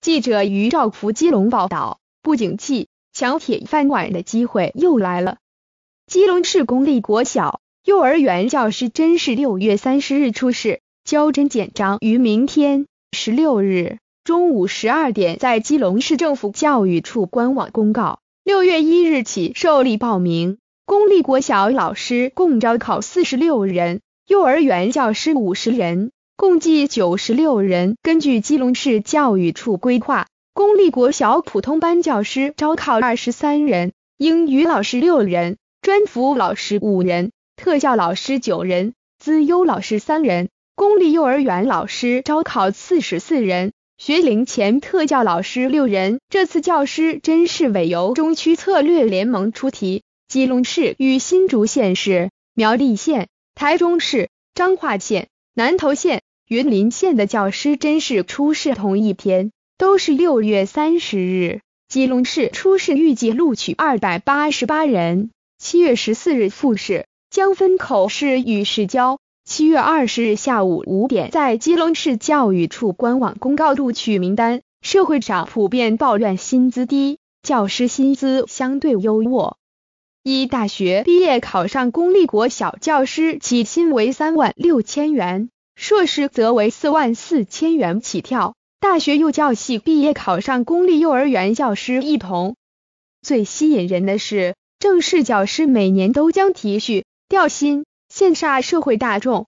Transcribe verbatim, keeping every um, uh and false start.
记者于兆福基隆报道，不景气，抢铁饭碗的机会又来了。基隆市公立国小幼儿园教师甄试六月三十日出试，交甄简章于明天十六日中午十二点在基隆市政府教育处官网公告，六月一日起受理报名。公立国小老师共招考四十六人，幼儿园教师五十人，共计九十六人。根据基隆市教育处规划，公立国小普通班教师招考二十三人，英语老师六人，专辅老师五人，特教老师九人，资优老师三人。公立幼儿园老师招考四十四人，学龄前特教老师六人。这次教师甄试委由中区策略联盟出题，基隆市与新竹县市、苗栗县、台中市、彰化县、南投县、云林县的教师甄试初试同一天，都是六月三十日。基隆市初试预计录取二百八十八人，七月十四日复试，将分口试与试教。七月二十日下午五点在基隆市教育处官网公告录取名单。社会上普遍抱怨薪资低，教师薪资相对优渥。一大学毕业考上公立国小教师起薪为三万六千元，硕士则为四万四千元起跳。大学幼教系毕业考上公立幼儿园教师一同。最吸引人的是，正式教师每年都将提序调薪，羡煞社会大众。